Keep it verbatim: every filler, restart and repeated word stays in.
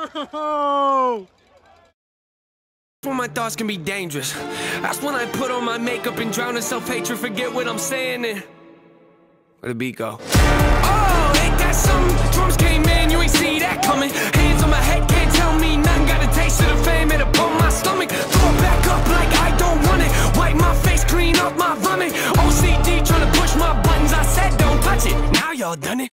Oh! When my thoughts can be dangerous, that's when I put on my makeup and drown in self-hatred. Forget what I'm saying and where the beat go? Oh, ain't that something? Drums came in, you ain't see that coming. Hands on my head, can't tell me nothing. Got a taste of the fame, it upon my stomach. Throw it back up like I don't want it. Wipe my face, clean up my vomit. O C D trying to push my buttons, I said don't touch it. Now y'all done it.